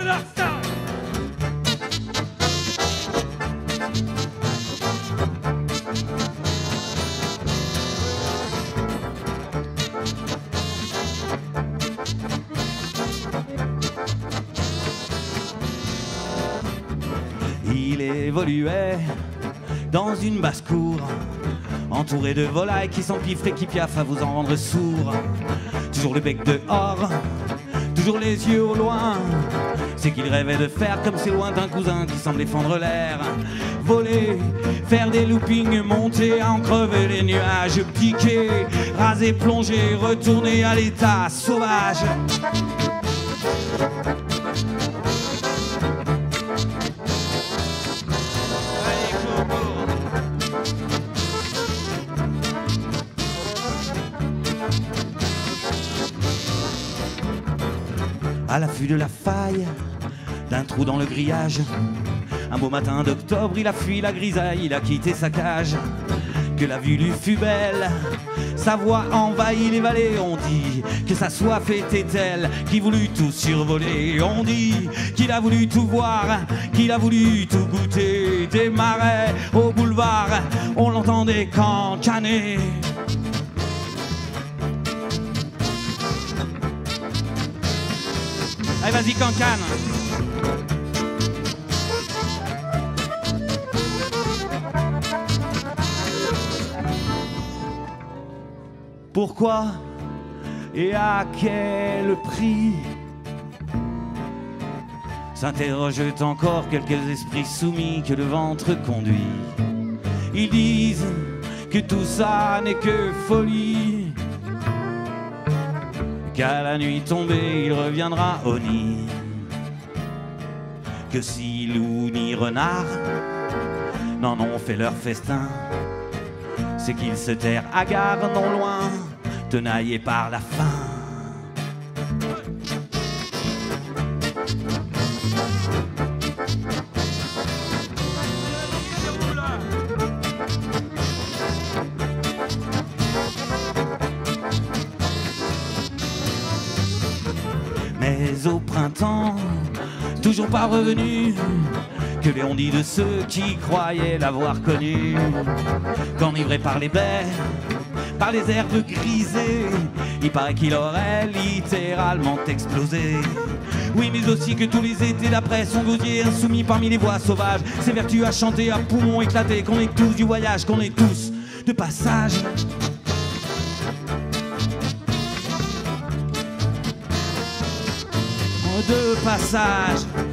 leur ça. Il évoluait dans une basse-cour, entouré de volailles qui s'empiffrent et qui piaffent à vous en rendre sourd. Toujours le bec dehors, toujours les yeux au loin. C'est qu'il rêvait de faire comme ses lointains cousins qui semblent fendre l'air. Voler, faire des loopings, monter à en crever les nuages, piquer, raser, plonger, retourner à l'état sauvage. À l'affût de la faille d'un trou dans le grillage, un beau matin d'octobre, il a fui la grisaille, il a quitté sa cage. Que la vue lui fut belle, sa voix envahit les vallées. On dit que sa soif était telle qu'il voulut tout survoler. On dit qu'il a voulu tout voir, qu'il a voulu tout goûter. Des marais au boulevard, on l'entendait cancaner. Allez, vas-y, cancane. Pourquoi et à quel prix s'interrogent encore quelques esprits soumis que le ventre conduit. Ils disent que tout ça n'est que folie, qu'à la nuit tombée il reviendra au nid, que si loup ni renard n'en ont fait leur festin, c'est qu'ils se terrent à gare non loin, tenaillés par la faim. Mais au printemps, toujours pas revenu, que les ondits de ceux qui croyaient l'avoir connu, qu'enivré par les baies, par les herbes grisées, il paraît qu'il aurait littéralement explosé. Oui, mais aussi que tous les étés d'après son gosier insoumis parmi les voix sauvages, ses vertus à chanter à poumons éclatés, qu'on est tous du voyage, qu'on est tous de passage. De passage.